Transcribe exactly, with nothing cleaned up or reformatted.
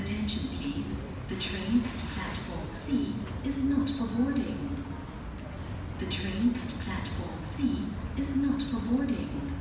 Attention please, the train at platform C is not for boarding. The train at platform C is not for boarding.